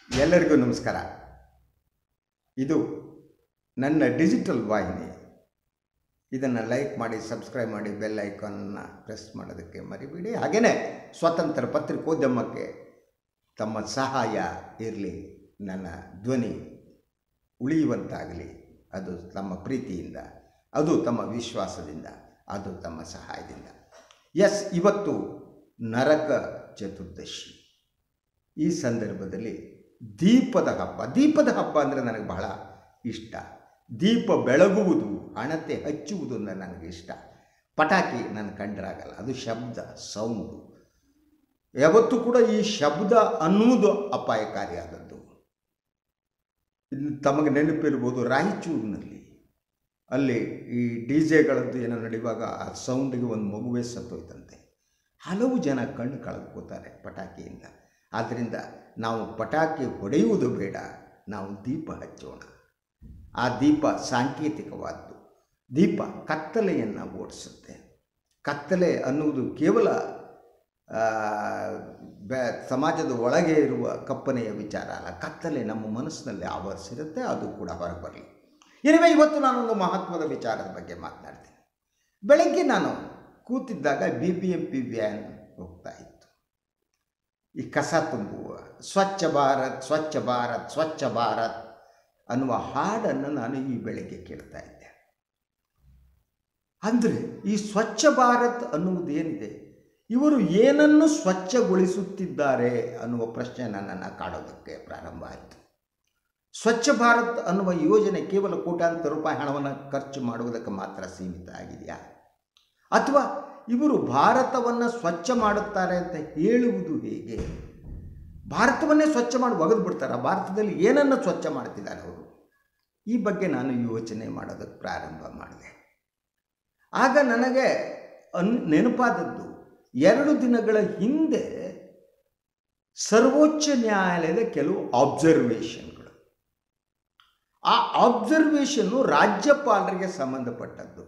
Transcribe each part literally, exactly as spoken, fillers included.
ಎಲ್ಲರಿಗೂ ನಮಸ್ಕಾರ. ಇದು ನನ್ನ ಡಿಜಿಟಲ್ ವಾಹಿನಿ. ಇದನ್ನು ಲೈಕ್ ಮಾಡಿ, ಸಬ್ಸ್ಕ್ರೈಬ್ ಮಾಡಿ, ಬೆಲ್ ಐಕಾನ್ನ ಪ್ರೆಸ್ ಮಾಡೋದಕ್ಕೆ ಮರಿಬೇಡಿ. ಹಾಗೆಯೇ ಸ್ವತಂತ್ರ ಪತ್ರಿಕೋದ್ಯಮಕ್ಕೆ ತಮ್ಮ ಸಹಾಯ ಇರಲಿ, ನನ್ನ ಧ್ವನಿ ಉಳಿಯುವಂತಾಗಲಿ. ಅದು ತಮ್ಮ ಪ್ರೀತಿಯಿಂದ, ಅದು ತಮ್ಮ ವಿಶ್ವಾಸದಿಂದ, ಅದು ತಮ್ಮ ಸಹಾಯದಿಂದ. ಎಸ್, ಇವತ್ತು ನರಕ ಚತುರ್ದಶಿ. ಈ ಸಂದರ್ಭದಲ್ಲಿ ದೀಪದ ಹಬ್ಬ. ದೀಪದ ಹಬ್ಬ ಅಂದರೆ ನನಗೆ ಬಹಳ ಇಷ್ಟ. ದೀಪ ಬೆಳಗುವುದು, ಹಣತೆ ಹಚ್ಚುವುದು ಅಂದರೆ ನನಗೆ ಇಷ್ಟ. ಪಟಾಕಿ ನನ್ನ ಕಂಡರಾಗಲ್ಲ, ಅದು ಶಬ್ದ, ಸೌಂಡು. ಯಾವತ್ತೂ ಕೂಡ ಈ ಶಬ್ದ ಅನ್ನುವುದು ಅಪಾಯಕಾರಿಯಾದದ್ದು. ಇನ್ನು ತಮಗೆ ನೆನಪಿರ್ಬೋದು, ರಾಯಚೂರಿನಲ್ಲಿ ಅಲ್ಲಿ ಈ ಡಿ ಜೆಗಳದ್ದು ಏನೋ ನಡೆಯುವಾಗ ಆ ಸೌಂಡಿಗೆ ಒಂದು ಮಗುವೇ ಸತ್ತೋಯ್ತಂತೆ. ಹಲವು ಜನ ಕಣ್ಣು ಕಳೆದುಕೋತಾರೆ ಪಟಾಕಿಯಿಂದ. ಆದ್ದರಿಂದ ನಾವು ಪಟಾಕಿ ಹೊಡೆಯುವುದು ಬೇಡ, ನಾವು ದೀಪ ಹಚ್ಚೋಣ. ಆ ದೀಪ ಸಾಂಕೇತಿಕವಾದ್ದು. ದೀಪ ಕತ್ತಲೆಯನ್ನು ಓಡಿಸುತ್ತೆ. ಕತ್ತಲೆ ಅನ್ನುವುದು ಕೇವಲ ಬೆ ಸಮಾಜದ ಒಳಗೆ ಇರುವ ಕಪ್ಪನೆಯ ವಿಚಾರ ಅಲ್ಲ. ಕತ್ತಲೆ ನಮ್ಮ ಮನಸ್ಸಿನಲ್ಲಿ ಆವರಿಸಿರುತ್ತೆ, ಅದು ಕೂಡ ಹೊರಬರಲಿ. ಏನಿವೆ, ಇವತ್ತು ನಾನೊಂದು ಮಹತ್ವದ ವಿಚಾರದ ಬಗ್ಗೆ ಮಾತನಾಡ್ತೀನಿ. ಬೆಳಗ್ಗೆ ನಾನು ಕೂತಿದ್ದಾಗ B B M P van ಹೋಗ್ತಾ ಇತ್ತು. ಈ ಕಸ ತುಂಬುವ ಸ್ವಚ್ಛ ಭಾರತ್ ಸ್ವಚ್ಛ ಭಾರತ್ ಸ್ವಚ್ಛ ಭಾರತ್ ಅನ್ನುವ ಹಾಡನ್ನು ನಾನು ಈ ಬೆಳಗ್ಗೆ ಕೇಳ್ತಾ ಇದ್ದೆ. ಅಂದರೆ ಈ ಸ್ವಚ್ಛ ಭಾರತ್ ಅನ್ನುವುದು ಏನಿದೆ, ಇವರು ಏನನ್ನು ಸ್ವಚ್ಛಗೊಳಿಸುತ್ತಿದ್ದಾರೆ ಅನ್ನುವ ಪ್ರಶ್ನೆ ನನ್ನನ್ನು ಕಾಡೋದಕ್ಕೆ ಪ್ರಾರಂಭ ಆಯಿತು. ಸ್ವಚ್ಛ ಭಾರತ್ ಅನ್ನುವ ಯೋಜನೆ ಕೇವಲ ಕೋಟ್ಯಾಂತರ ರೂಪಾಯಿ ಹಣವನ್ನು ಖರ್ಚು ಮಾಡುವುದಕ್ಕೆ ಮಾತ್ರ ಸೀಮಿತ ಆಗಿದೆಯಾ, ಅಥವಾ ಇವರು ಭಾರತವನ್ನು ಸ್ವಚ್ಛ ಮಾಡುತ್ತಾರೆ ಅಂತ ಹೇಳುವುದು ಹೇಗೆ? ಭಾರತವನ್ನೇ ಸ್ವಚ್ಛ ಮಾಡಿ ಒಗೆದು ಬಿಡ್ತಾರೆ. ಭಾರತದಲ್ಲಿ ಏನನ್ನು ಸ್ವಚ್ಛ ಮಾಡ್ತಿದ್ದಾರೆ ಅವರು? ಈ ಬಗ್ಗೆ ನಾನು ಯೋಚನೆ ಮಾಡೋದಕ್ಕೆ ಪ್ರಾರಂಭ ಮಾಡಿದೆ. ಆಗ ನನಗೆ ಅನ್ ನೆನಪಾದದ್ದು, ಎರಡು ದಿನಗಳ ಹಿಂದೆ ಸರ್ವೋಚ್ಚ ನ್ಯಾಯಾಲಯದ ಕೆಲವು ಆಬ್ಸರ್ವೇಷನ್ಗಳು. ಆ ಆಬ್ಸರ್ವೇಷನ್ನು ರಾಜ್ಯಪಾಲರಿಗೆ ಸಂಬಂಧಪಟ್ಟದ್ದು.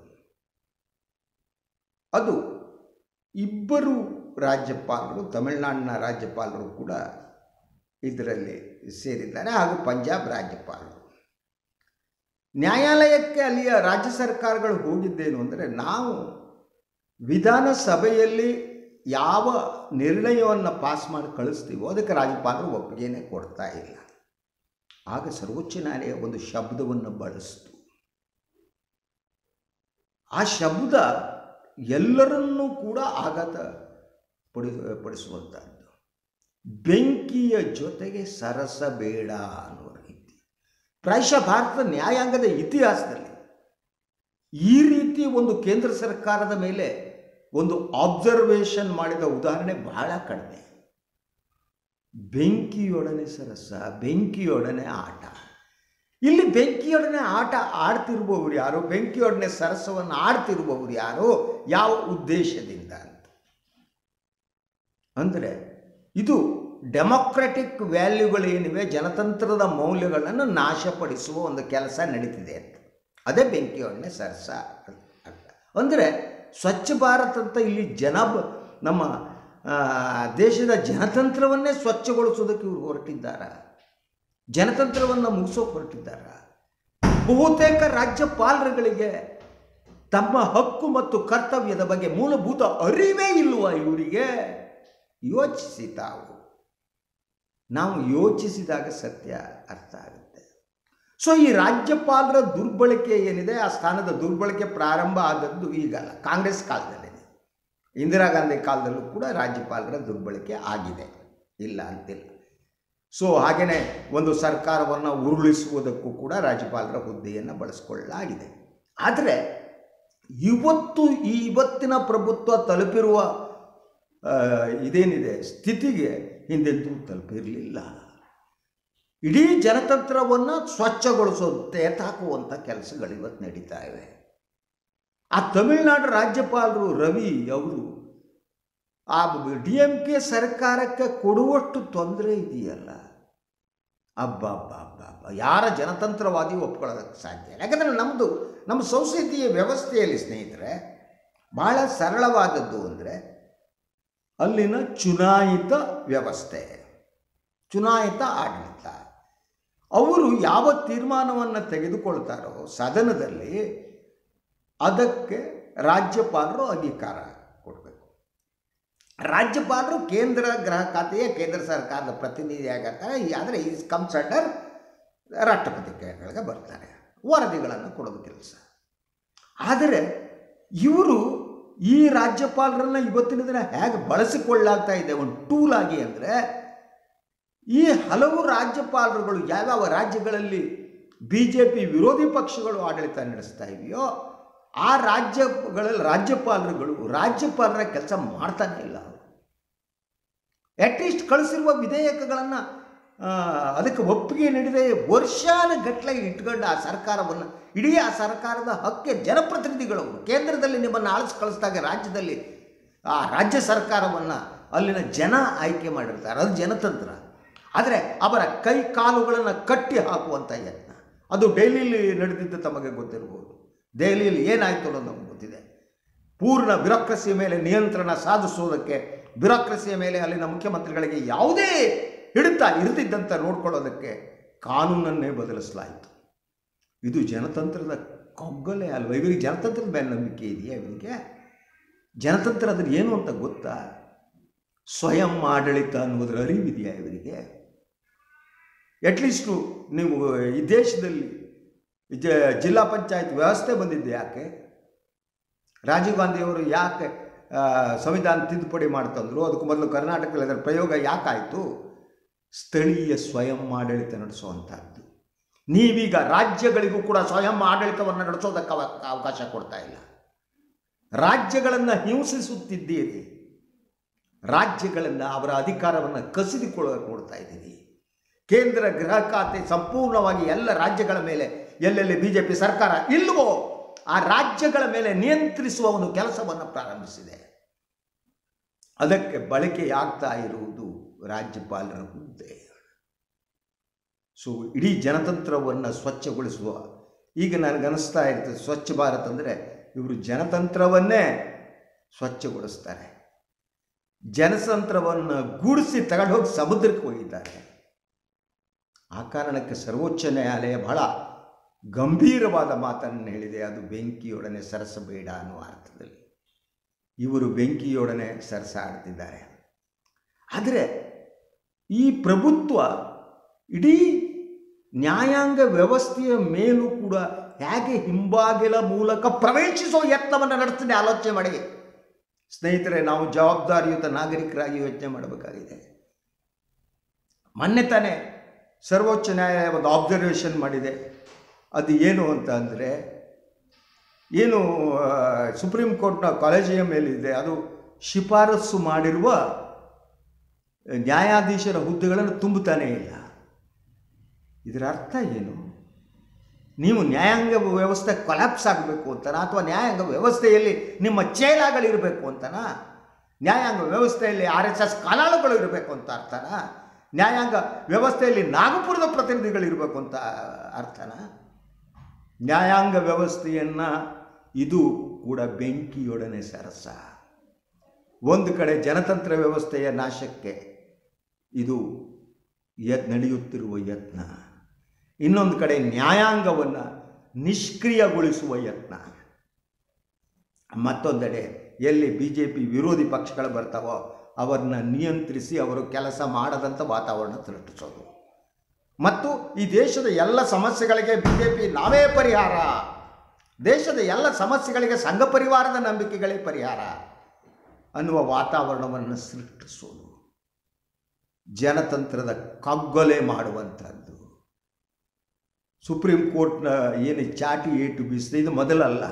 ಅದು ಇಬ್ಬರು ರಾಜ್ಯಪಾಲರು, ತಮಿಳುನಾಡಿನ ರಾಜ್ಯಪಾಲರು ಕೂಡ ಇದರಲ್ಲಿ ಸೇರಿದ್ದಾರೆ, ಹಾಗೂ ಪಂಜಾಬ್ ರಾಜ್ಯಪಾಲರು. ನ್ಯಾಯಾಲಯಕ್ಕೆ ಅಲ್ಲಿಯ ರಾಜ್ಯ ಸರ್ಕಾರಗಳು ಹೋಗಿದ್ದೇನು ಅಂದರೆ, ನಾವು ವಿಧಾನಸಭೆಯಲ್ಲಿ ಯಾವ ನಿರ್ಣಯವನ್ನು ಪಾಸ್ ಮಾಡಿ ಕಳಿಸ್ತೀವೋ ಅದಕ್ಕೆ ರಾಜ್ಯಪಾಲರು ಒಪ್ಪಿಗೆನೇ ಕೊಡ್ತಾ ಇಲ್ಲ. ಆಗ ಸರ್ವೋಚ್ಚ ನ್ಯಾಯಾಲಯ ಒಂದು ಶಬ್ದವನ್ನು ಬಳಸಿತು. ಆ ಶಬ್ದ ಎಲ್ಲರನ್ನೂ ಕೂಡ ಆಘಾತ ಪಡಿ ಪಡಿಸುವಂಥದ್ದು. ಬೆಂಕಿಯ ಜೊತೆಗೆ ಸರಸಬೇಡ ಅನ್ನುವ ರೀತಿ. ಪ್ರಾಯಶಃ ಭಾರತದ ನ್ಯಾಯಾಂಗದ ಇತಿಹಾಸದಲ್ಲಿ ಈ ರೀತಿ ಒಂದು ಕೇಂದ್ರ ಸರ್ಕಾರದ ಮೇಲೆ ಒಂದು ಆಬ್ಸರ್ವೇಷನ್ ಮಾಡಿದ ಉದಾಹರಣೆ ಬಹಳ ಕಡಿಮೆ. ಬೆಂಕಿಯೊಡನೆ ಸರಸ, ಬೆಂಕಿಯೊಡನೆ ಆಟ. ಇಲ್ಲಿ ಬೆಂಕಿಯೊಡನೆ ಆಟ ಆಡ್ತಿರುವವರು ಯಾರೋ, ಬೆಂಕಿಯೊಡನೆ ಸರಸವನ್ನು ಆಡ್ತಿರುವವರು ಯಾರೋ, ಯಾವ ಉದ್ದೇಶದಿಂದ ಅಂತ ಅಂದರೆ, ಇದು ಡೆಮೊಕ್ರೆಟಿಕ್ ವ್ಯಾಲ್ಯೂಗಳೇನಿವೆ, ಜನತಂತ್ರದ ಮೌಲ್ಯಗಳನ್ನು ನಾಶಪಡಿಸುವ ಒಂದು ಕೆಲಸ ನಡೀತಿದೆ ಅಂತ. ಅದೇ ಬೆಂಕಿಯೊಡನೆ ಸರಸ ಅಂತ. ಅಂದರೆ ಸ್ವಚ್ಛ ಭಾರತ್ ಅಂತ ಇಲ್ಲಿ ಜನ ನಮ್ಮ ದೇಶದ ಜನತಂತ್ರವನ್ನೇ ಸ್ವಚ್ಛಗೊಳಿಸೋದಕ್ಕೆ ಇವರು ಹೊರಟಿದ್ದಾರೆ. ಜನತಂತ್ರವನ್ನು ಮುಗಿಸೋಕೆ ಹೊರಟಿದ್ದಾರೆ. ಬಹುತೇಕ ರಾಜ್ಯಪಾಲರುಗಳಿಗೆ ತಮ್ಮ ಹಕ್ಕು ಮತ್ತು ಕರ್ತವ್ಯದ ಬಗ್ಗೆ ಮೂಲಭೂತ ಅರಿವೇ ಇಲ್ಲವ ಇವರಿಗೆ? ಯೋಚಿಸಿ ತಾವು. ನಾವು ಯೋಚಿಸಿದಾಗ ಸತ್ಯ ಅರ್ಥ ಆಗುತ್ತೆ. ಸೊ ಈ ರಾಜ್ಯಪಾಲರ ದುರ್ಬಳಕೆ ಏನಿದೆ, ಆ ಸ್ಥಾನದ ದುರ್ಬಳಕೆ ಪ್ರಾರಂಭ ಆದದ್ದು ಈಗಲ್ಲ, ಕಾಂಗ್ರೆಸ್ ಕಾಲದಲ್ಲೇ. ಇಂದಿರಾ ಗಾಂಧಿ ಕಾಲದಲ್ಲೂ ಕೂಡ ರಾಜ್ಯಪಾಲರ ದುರ್ಬಳಕೆ ಆಗಿದೆ, ಇಲ್ಲ ಅಂತಿಲ್ಲ. ಸೊ ಹಾಗೆಯೇ ಒಂದು ಸರ್ಕಾರವನ್ನು ಉರುಳಿಸುವುದಕ್ಕೂ ಕೂಡ ರಾಜ್ಯಪಾಲರ ಹುದ್ದೆಯನ್ನು ಬಳಸಿಕೊಳ್ಳಲಾಗಿದೆ. ಆದರೆ ಇವತ್ತು ಈ ಇವತ್ತಿನ ಪ್ರಭುತ್ವ ತಲುಪಿರುವ ಇದೇನಿದೆ ಸ್ಥಿತಿಗೆ ಹಿಂದೆಂದೂ ತಲುಪಿರಲಿಲ್ಲ. ಇಡೀ ಜನತಂತ್ರವನ್ನು ಸ್ವಚ್ಛಗೊಳಿಸೋದು, ತೇತಾಕುವಂಥ ಕೆಲಸಗಳು ಇವತ್ತು ನಡೀತಾ ಇವೆ. ಆ ತಮಿಳುನಾಡು ರಾಜ್ಯಪಾಲರು ರವಿ ಅವರು ಆ ಡಿ ಎಂ ಕೆ ಸರ್ಕಾರಕ್ಕೆ ಕೊಡುವಷ್ಟು ತೊಂದರೆ ಇದೆಯಲ್ಲ, ಅಬ್ಬ ಅಬ್ಬ ಅಬ್ಬ ಅಬ್ಬ ಯಾರ ಜನತಂತ್ರವಾದಿ ಒಪ್ಕೊಳ್ಳೋದಕ್ಕೆ ಸಾಧ್ಯ ಇಲ್ಲ. ಯಾಕಂದರೆ ನಮ್ಮದು ನಮ್ಮ ಸೊಸೈಟಿಯ ವ್ಯವಸ್ಥೆಯಲ್ಲಿ ಸ್ನೇಹಿತರೆ ಭಾಳ ಸರಳವಾದದ್ದು ಅಂದರೆ ಅಲ್ಲಿನ ಚುನಾಯಿತ ವ್ಯವಸ್ಥೆ. ಚುನಾಯಿತ ಆಡಳಿತ. ಅವರು ಯಾವ ತೀರ್ಮಾನವನ್ನು ತೆಗೆದುಕೊಳ್ತಾರೋ ಸದನದಲ್ಲಿ ಅದಕ್ಕೆ ರಾಜ್ಯಪಾಲರು ಅಂಗೀಕಾರ ಕೊಡಬೇಕು. ರಾಜ್ಯಪಾಲರು ಕೇಂದ್ರ ಗೃಹ ಖಾತೆಯ ಕೇಂದ್ರ ಸರ್ಕಾರದ ಪ್ರತಿನಿಧಿಯಾಗಿರ್ತಾರೆ. ಆದರೆ ಈ ಕಮ್ಸ್ ಅಂಡರ್ ರಾಷ್ಟ್ರಪತಿ ಕೈಗಳಿಗೆ ಬರ್ತಾರೆ, ವರದಿಗಳನ್ನು ಕೊಡೋದು ಕೆಲಸ. ಆದರೆ ಇವರು ಈ ರಾಜ್ಯಪಾಲರನ್ನು ಇವತ್ತಿನ ದಿನ ಹೇಗೆ ಬಳಸಿಕೊಳ್ಳಾಗ್ತಾ ಇದೆ ಒಂದು ಟೂಲ್ ಆಗಿ ಅಂದರೆ, ಈ ಹಲವು ರಾಜ್ಯಪಾಲರುಗಳು ಯಾವ್ಯಾವ ರಾಜ್ಯಗಳಲ್ಲಿ ಬಿ ಜೆ ಪಿ ವಿರೋಧಿ ಪಕ್ಷಗಳು ಆಡಳಿತ ನಡೆಸ್ತಾ ಇದೆಯೋ ಆ ರಾಜ್ಯಗಳಲ್ಲಿ ರಾಜ್ಯಪಾಲರುಗಳು ರಾಜ್ಯಪಾಲರ ಕೆಲಸ ಮಾಡ್ತಾನೆ ಇಲ್ಲ. ಅವರು ಅಟ್ಲೀಸ್ಟ್ ಕಳಿಸಿರುವ ವಿಧೇಯಕಗಳನ್ನು ಅದಕ್ಕೆ ಒಪ್ಪಿಗೆ ನೀಡಿದೆ ವರ್ಷಾನುಗಟ್ಟಲೆ ಇಟ್ಕೊಂಡು ಆ ಸರ್ಕಾರವನ್ನು, ಇಡೀ ಆ ಸರ್ಕಾರದ ಹಕ್ಕೆ ಜನಪ್ರತಿನಿಧಿಗಳವರು ಕೇಂದ್ರದಲ್ಲಿ ನಿಮ್ಮನ್ನು ಆಳಿಸಿ ಕಳಿಸಿದಾಗ ರಾಜ್ಯದಲ್ಲಿ ಆ ರಾಜ್ಯ ಸರ್ಕಾರವನ್ನು ಅಲ್ಲಿನ ಜನ ಆಯ್ಕೆ ಮಾಡಿರ್ತಾರೆ, ಅದು ಜನತಂತ್ರ. ಆದರೆ ಅವರ ಕೈ ಕಾಲುಗಳನ್ನು ಕಟ್ಟಿ ಹಾಕುವಂಥ ಯತ್ನ ಅದು ಡೆಲ್ಲಿಯಲ್ಲಿ ನಡೆದಿದ್ದು ತಮಗೆ ಗೊತ್ತಿರ್ಬೋದು. ದೆಹಲಿಯಲ್ಲಿ ಏನಾಯಿತು ಅನ್ನೋದು ನಮಗೆ ಗೊತ್ತಿದೆ. ಪೂರ್ಣ ಬ್ಯೂರೋಕ್ರಸಿ ಮೇಲೆ ನಿಯಂತ್ರಣ ಸಾಧಿಸೋದಕ್ಕೆ, ಬ್ಯೂರೋಕ್ರಸಿಯ ಮೇಲೆ ಅಲ್ಲಿನ ಮುಖ್ಯಮಂತ್ರಿಗಳಿಗೆ ಯಾವುದೇ ಹಿಡಿತ ಇರ್ತಿದ್ದಂತ ನೋಡ್ಕೊಳ್ಳೋದಕ್ಕೆ ಕಾನೂನನ್ನೇ ಬದಲಿಸಲಾಯಿತು. ಇದು ಜನತಂತ್ರದ ಕೊಗ್ಗಲೆ ಅಲ್ವ? ಇವರಿಗೆ ಜನತಂತ್ರದ ಮೇಲೆ ನಂಬಿಕೆ ಇದೆಯಾ? ಇವರಿಗೆ ಜನತಂತ್ರ ಅಂದ್ರೆ ಏನು ಅಂತ ಗೊತ್ತಾ? ಸ್ವಯಂ ಆಡಳಿತ ಅನ್ನೋದ್ರ ಅರಿವಿದೆಯಾ ಇವರಿಗೆ? ಅಟ್ಲೀಸ್ಟು ನೀವು ಈ ದೇಶದಲ್ಲಿ ಜ ಜಿಲ್ಲಾ ಪಂಚಾಯತ್ ವ್ಯವಸ್ಥೆ ಬಂದಿದ್ದೆ ಯಾಕೆ? ರಾಜೀವ್ ಗಾಂಧಿಯವರು ಯಾಕೆ ಸಂವಿಧಾನ ತಿದ್ದುಪಡಿ ಮಾಡ್ತಂದ್ರು? ಅದಕ್ಕೂ ಮೊದಲು ಕರ್ನಾಟಕದಲ್ಲಿ ಅದರ ಪ್ರಯೋಗ ಯಾಕಾಯಿತು? ಸ್ಥಳೀಯ ಸ್ವಯಂ ಆಡಳಿತ ನಡೆಸುವಂಥದ್ದು. ನೀವೀಗ ರಾಜ್ಯಗಳಿಗೂ ಕೂಡ ಸ್ವಯಂ ಆಡಳಿತವನ್ನು ನಡೆಸೋದಕ್ಕೆ ಅವಕಾಶ ಕೊಡ್ತಾ ಇಲ್ಲ. ರಾಜ್ಯಗಳನ್ನು ಹಿಂಸಿಸುತ್ತಿದ್ದೀರಿ, ರಾಜ್ಯಗಳನ್ನು ಅವರ ಅಧಿಕಾರವನ್ನು ಕಸಿದುಕೊಳ್ಳ ಕೊಡ್ತಾ ಇದ್ದೀರಿ. ಕೇಂದ್ರ ಗೃಹ ಖಾತೆ ಸಂಪೂರ್ಣವಾಗಿ ಎಲ್ಲ ರಾಜ್ಯಗಳ ಮೇಲೆ ಎಲ್ಲೆಲ್ಲಿ ಬಿ ಜೆ ಪಿ ಸರ್ಕಾರ ಇಲ್ಲವೋ ಆ ರಾಜ್ಯಗಳ ಮೇಲೆ ನಿಯಂತ್ರಿಸುವ ಒಂದು ಕೆಲಸವನ್ನು ಪ್ರಾರಂಭಿಸಿದೆ. ಅದಕ್ಕೆ ಬಳಕೆಯಾಗ್ತಾ ಇರುವುದು ರಾಜ್ಯಪಾಲರ ಹುದ್ದೆ. ಸೊ ಇಡೀ ಜನತಂತ್ರವನ್ನು ಸ್ವಚ್ಛಗೊಳಿಸುವ, ಈಗ ನನಗನ್ನಿಸ್ತಾ ಇರ್ತದೆ ಸ್ವಚ್ಛ ಭಾರತ್ ಅಂದರೆ ಇವರು ಜನತಂತ್ರವನ್ನೇ ಸ್ವಚ್ಛಗೊಳಿಸ್ತಾರೆ, ಜನತಂತ್ರವನ್ನು ಗೂಡಿಸಿ ತಗೊಂಡೋಗಿ ಸಮುದ್ರಕ್ಕೆ ಹೋಗಿದ್ದಾರೆ. ಆ ಕಾರಣಕ್ಕೆ ಸರ್ವೋಚ್ಚ ನ್ಯಾಯಾಲಯ ಬಹಳ ಗಂಭೀರವಾದ ಮಾತನ್ನು ಹೇಳಿದೆ. ಅದು ಬೆಂಕಿಯೊಡನೆ ಸರಸಬೇಡ ಅನ್ನುವ ಅರ್ಥದಲ್ಲಿ. ಇವರು ಬೆಂಕಿಯೊಡನೆ ಸರಸಾಡ್ತಿದ್ದಾರೆ. ಆದರೆ ಈ ಪ್ರಭುತ್ವ ಇಡೀ ನ್ಯಾಯಾಂಗ ವ್ಯವಸ್ಥೆಯ ಮೇಲೂ ಕೂಡ ಹೇಗೆ ಹಿಂಬಾಗಿಲ ಮೂಲಕ ಪ್ರವೇಶಿಸುವ ಯತ್ನವನ್ನು ನಡೆಸ್ತಿದೆ. ಆಲೋಚನೆ ಮಾಡಿ ಸ್ನೇಹಿತರೆ, ನಾವು ಜವಾಬ್ದಾರಿಯುತ ನಾಗರಿಕರಾಗಿ ಯೋಚನೆ ಮಾಡಬೇಕಾಗಿದೆ. ಮೊನ್ನೆ ತಾನೇ ಸರ್ವೋಚ್ಚ ನ್ಯಾಯಾಲಯ ಒಂದು ಆಬ್ಸರ್ವೇಷನ್ ಮಾಡಿದೆ. ಅದು ಏನು ಅಂತ ಅಂದರೆ, ಏನು ಸುಪ್ರೀಂ ಕೋರ್ಟ್ನ ಕಾಲೇಜಿಯ ಮೇಲಿದೆ, ಅದು ಶಿಫಾರಸು ಮಾಡಿರುವ ನ್ಯಾಯಾಧೀಶರ ಹುದ್ದೆಗಳನ್ನು ತುಂಬುತ್ತಾನೇ ಇಲ್ಲ. ಇದರ ಅರ್ಥ ಏನು? ನೀವು ನ್ಯಾಯಾಂಗ ವ್ಯವಸ್ಥೆ ಕೊಲ್ಯಾಪ್ಸ್ ಆಗಬೇಕು ಅಂತನಾ, ಅಥವಾ ನ್ಯಾಯಾಂಗ ವ್ಯವಸ್ಥೆಯಲ್ಲಿ ನಿಮ್ಮ ಚೇಲಾಗಳಿರಬೇಕು ಅಂತನಾ, ನ್ಯಾಯಾಂಗ ವ್ಯವಸ್ಥೆಯಲ್ಲಿ ಆರ್ ಎಸ್ ಎಸ್ ಕಾಲಾಳುಗಳು ಇರಬೇಕು ಅಂತ ಅರ್ಥನಾ, ನ್ಯಾಯಾಂಗ ವ್ಯವಸ್ಥೆಯಲ್ಲಿ ನಾಗಪುರದ ಪ್ರತಿನಿಧಿಗಳಿರಬೇಕು ಅಂತ ಅರ್ಥನಾ? ನ್ಯಾಯಾಂಗ ವ್ಯವಸ್ಥೆಯನ್ನು ಇದು ಕೂಡ ಬೆಂಕಿಯೊಡನೆ ಸರಸ. ಒಂದು ಕಡೆ ಜನತಂತ್ರ ವ್ಯವಸ್ಥೆಯ ನಾಶಕ್ಕೆ ಇದು ಯತ್ ನಡೆಯುತ್ತಿರುವ ಯತ್ನ, ಇನ್ನೊಂದು ಕಡೆ ನ್ಯಾಯಾಂಗವನ್ನು ನಿಷ್ಕ್ರಿಯಗೊಳಿಸುವ ಯತ್ನ, ಮತ್ತೊಂದೆಡೆ ಎಲ್ಲಿ ಬಿ ಜೆ ಪಿ ವಿರೋಧಿ ಪಕ್ಷಗಳು ಬರ್ತಾವೋ ಅವರನ್ನ ನಿಯಂತ್ರಿಸಿ ಅವರು ಕೆಲಸ ಮಾಡದಂಥ ವಾತಾವರಣ ಸೃಷ್ಟಿಸೋದು. ಮತ್ತು ಈ ದೇಶದ ಎಲ್ಲ ಸಮಸ್ಯೆಗಳಿಗೆ ಬಿ ಜೆ ಪಿ ನಾವೇ ಪರಿಹಾರ, ದೇಶದ ಎಲ್ಲ ಸಮಸ್ಯೆಗಳಿಗೆ ಸಂಘ ಪರಿವಾರದ ನಂಬಿಕೆಗಳೇ ಪರಿಹಾರ ಅನ್ನುವ ವಾತಾವರಣವನ್ನು ಸೃಷ್ಟಿಸೋದು, ಜನತಂತ್ರದ ಕಗ್ಗೊಲೆ ಮಾಡುವಂಥದ್ದು. ಸುಪ್ರೀಂ ಕೋರ್ಟ್ನ ಏನು ಚಾಟಿ ಏಟು ಬೀಸಿದೆ ಇದು ಮೊದಲಲ್ಲ.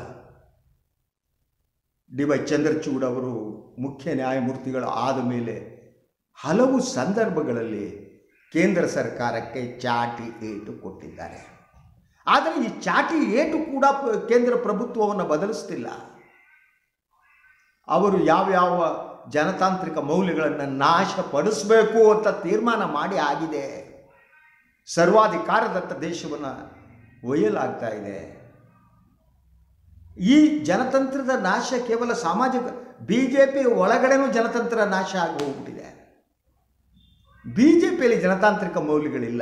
ಡಿ ವೈ ಚಂದ್ರಚೂಡ್ ಅವರು ಮುಖ್ಯ ನ್ಯಾಯಮೂರ್ತಿಗಳು ಆದ ಮೇಲೆ ಹಲವು ಸಂದರ್ಭಗಳಲ್ಲಿ ಕೇಂದ್ರ ಸರ್ಕಾರಕ್ಕೆ ಚಾಟಿ ಏಟು ಕೊಟ್ಟಿದ್ದಾರೆ. ಆದರೆ ಈ ಚಾಟಿ ಏಟು ಕೂಡ ಕೇಂದ್ರ ಪ್ರಭುತ್ವವನ್ನು ಬದಲಿಸ್ತಿಲ್ಲ. ಅವರು ಯಾವ್ಯಾವ ಜನತಾಂತ್ರಿಕ ಮೌಲ್ಯಗಳನ್ನು ನಾಶಪಡಿಸಬೇಕು ಅಂತ ತೀರ್ಮಾನ ಮಾಡಿ ಆಗಿದೆ. ಸರ್ವಾಧಿಕಾರದತ್ತ ದೇಶವನ್ನು ಒಯ್ಯಲಾಗ್ತಾ ಇದೆ. ಈ ಜನತಂತ್ರದ ನಾಶ ಕೇವಲ ಸಾಮಾಜಿಕ, ಬಿ ಜೆ ಪಿ ಒಳಗಡೆನೂ ಜನತಂತ್ರ ನಾಶ ಆಗಿ ಹೋಗ್ಬಿಟ್ಟಿದೆ. ಬಿ ಜೆ ಪಿಯಲ್ಲಿ ಜನತಾಂತ್ರಿಕ ಮೌಲ್ಯಗಳಿಲ್ಲ.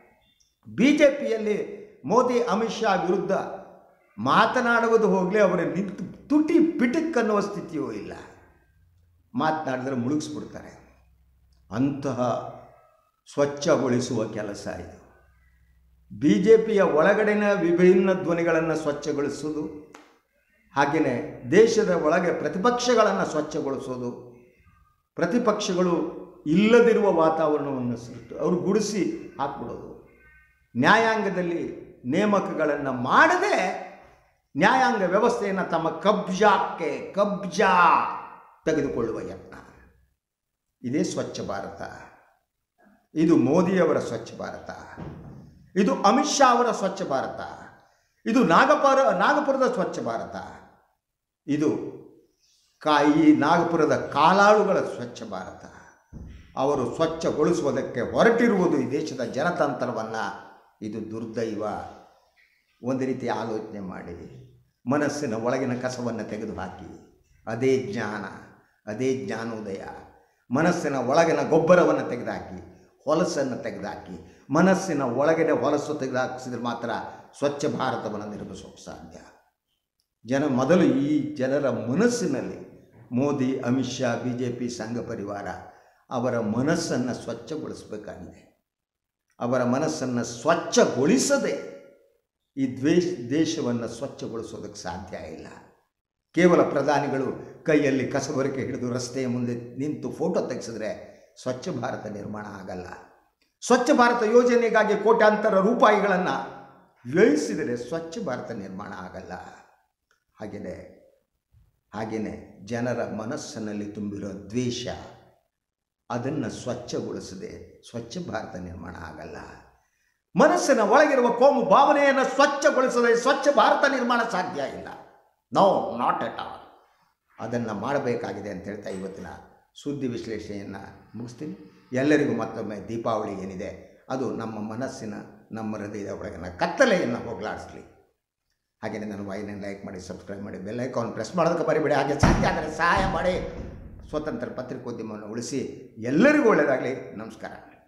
ಬಿ ಜೆ ಪಿಯಲ್ಲಿ ಮೋದಿ ಅಮಿತ್ ಶಾ ವಿರುದ್ಧ ಮಾತನಾಡುವುದು ಹೋಗಲಿ, ಅವರ ನಿಂತು ತುಟಿ ಪಿಟಕ್ ಅನ್ನುವ ಸ್ಥಿತಿಯೂ ಇಲ್ಲ. ಮಾತನಾಡಿದ್ರೆ ಮುಳುಗಿಸ್ಬಿಡ್ತಾರೆ. ಅಂತಹ ಸ್ವಚ್ಛಗೊಳಿಸುವ ಕೆಲಸ ಇದು. ಬಿ ಜೆ ಪಿಯ ಒಳಗಡೆನ ವಿಭಿನ್ನ ಧ್ವನಿಗಳನ್ನು ಸ್ವಚ್ಛಗೊಳಿಸೋದು, ಹಾಗೆಯೇ ದೇಶದ ಒಳಗೆ ಪ್ರತಿಪಕ್ಷಗಳನ್ನು ಸ್ವಚ್ಛಗೊಳಿಸೋದು, ಪ್ರತಿಪಕ್ಷಗಳು ಇಲ್ಲದಿರುವ ವಾತಾವರಣವನ್ನು ಸೃಷ್ಟಿ ಅವರು ಗುಡಿಸಿ ಹಾಕ್ಬಿಡೋದು, ನ್ಯಾಯಾಂಗದಲ್ಲಿ ನೇಮಕಗಳನ್ನು ಮಾಡದೆ ನ್ಯಾಯಾಂಗ ವ್ಯವಸ್ಥೆಯನ್ನು ತಮ್ಮ ಕಬ್ಜಾಕ್ಕೆ ಕಬ್ಜಾ ತೆಗೆದುಕೊಳ್ಳುವ ಯತ್ನ. ಇದೇ ಸ್ವಚ್ಛ ಭಾರತ. ಇದು ಮೋದಿಯವರ ಸ್ವಚ್ಛ ಭಾರತ, ಇದು ಅಮಿತ್ ಶಾ ಅವರ ಸ್ವಚ್ಛ ಭಾರತ, ಇದು ನಾಗಪುರ ನಾಗಪುರದ ಸ್ವಚ್ಛ ಭಾರತ, ಇದು ಕಾಯಿ ನಾಗಪುರದ ಕಾಲಾಳುಗಳ ಸ್ವಚ್ಛ ಭಾರತ. ಅವರು ಸ್ವಚ್ಛಗೊಳಿಸುವುದಕ್ಕೆ ಹೊರಟಿರುವುದು ಈ ದೇಶದ ಜನತಂತ್ರವನ್ನು. ಇದು ದುರ್ದೈವ. ಒಂದು ರೀತಿ ಆಲೋಚನೆ ಮಾಡಿ ಮನಸ್ಸಿನ ಒಳಗಿನ ಕಸವನ್ನು ತೆಗೆದುಹಾಕಿ, ಅದೇ ಜ್ಞಾನ, ಅದೇ ಜ್ಞಾನೋದಯ. ಮನಸ್ಸಿನ ಒಳಗಿನ ಗೊಬ್ಬರವನ್ನು ತೆಗೆದುಹಾಕಿ, ಹೊಲಸನ್ನು ತೆಗೆದುಹಾಕಿ, ಮನಸ್ಸಿನ ಒಳಗಿನ ಹೊಲಸು ತೆಗೆದುಹಾಕಿಸಿದ್ರೆ ಮಾತ್ರ ಸ್ವಚ್ಛ ಭಾರತವನ್ನು ನಿರ್ಮಿಸೋಕ್ಕೆ ಸಾಧ್ಯ. ಜನ ಮೊದಲು ಈ ಜನರ ಮನಸ್ಸಿನಲ್ಲಿ Modi, Amit Shah, B J P, Sangh Parivar ಅವರ ಮನಸ್ಸನ್ನು ಸ್ವಚ್ಛಗೊಳಿಸಬೇಕಾಗಿದೆ. ಅವರ ಮನಸ್ಸನ್ನು ಸ್ವಚ್ಛಗೊಳಿಸದೆ ಈ ದ್ವೇಷ ದೇಶವನ್ನು ಸ್ವಚ್ಛಗೊಳಿಸೋದಕ್ಕೆ ಸಾಧ್ಯ ಇಲ್ಲ. ಕೇವಲ ಪ್ರಧಾನಿಗಳು ಕೈಯಲ್ಲಿ ಕಸಬರಿಕೆ ಹಿಡಿದು ರಸ್ತೆಯ ಮುಂದೆ ನಿಂತು ಫೋಟೋ ತೆಗೆಸಿದ್ರೆ ಸ್ವಚ್ಛ ಭಾರತ ನಿರ್ಮಾಣ ಆಗಲ್ಲ. ಸ್ವಚ್ಛ ಭಾರತ ಯೋಜನೆಗಾಗಿ ಕೋಟ್ಯಾಂತರ ರೂಪಾಯಿಗಳನ್ನು ವ್ಯಯಿಸಿದರೆ ಸ್ವಚ್ಛ ಭಾರತ ನಿರ್ಮಾಣ ಆಗಲ್ಲ. ಹಾಗೆಯೇ ಹಾಗೆಯೇ ಜನರ ಮನಸ್ಸಿನಲ್ಲಿ ತುಂಬಿರೋ ದ್ವೇಷ, ಅದನ್ನು ಸ್ವಚ್ಛಗೊಳಿಸದೆ ಸ್ವಚ್ಛ ಭಾರತ ನಿರ್ಮಾಣ ಆಗಲ್ಲ. ಮನಸ್ಸಿನ ಒಳಗಿರುವ ಕೋಮು ಭಾವನೆಯನ್ನು ಸ್ವಚ್ಛಗೊಳಿಸದೆ ಸ್ವಚ್ಛ ಭಾರತ ನಿರ್ಮಾಣ ಸಾಧ್ಯ ಇಲ್ಲ. No, not at all. ಅದನ್ನು ಮಾಡಬೇಕಾಗಿದೆ ಅಂತ ಹೇಳ್ತಾ ಇವತ್ತಿನ ಸುದ್ದಿ ವಿಶ್ಲೇಷಣೆಯನ್ನು ಮುಗಿಸ್ತೀನಿ. ಎಲ್ಲರಿಗೂ ಮತ್ತೊಮ್ಮೆ ದೀಪಾವಳಿ ಏನಿದೆ ಅದು ನಮ್ಮ ಮನಸ್ಸಿನ, ನಮ್ಮ ಹೃದಯದ ಒಳಗಿನ ಕತ್ತಲೆಯನ್ನು ಹೋಗಲಾಡಿಸಲಿ. ಹಾಗೆಯೇ ನನ್ನ ವಾಹಿನಿಯನ್ನು ಲೈಕ್ ಮಾಡಿ, ಸಬ್ಸ್ಕ್ರೈಬ್ ಮಾಡಿ, ಬೆಲ್ ಐಕಾನ್ ಪ್ರೆಸ್ ಮಾಡೋದಕ್ಕೆ ಬರಿಬೇಡಿ. ಹಾಗೆ ಸಾಧ್ಯ ಆದರೆ ಸಹಾಯ ಮಾಡಿ ಸ್ವತಂತ್ರ ಪತ್ರಿಕೋದ್ಯಮವನ್ನು ಉಳಿಸಿ. ಎಲ್ಲರಿಗೂ ಒಳ್ಳೆಯದಾಗಲಿ. ನಮಸ್ಕಾರ.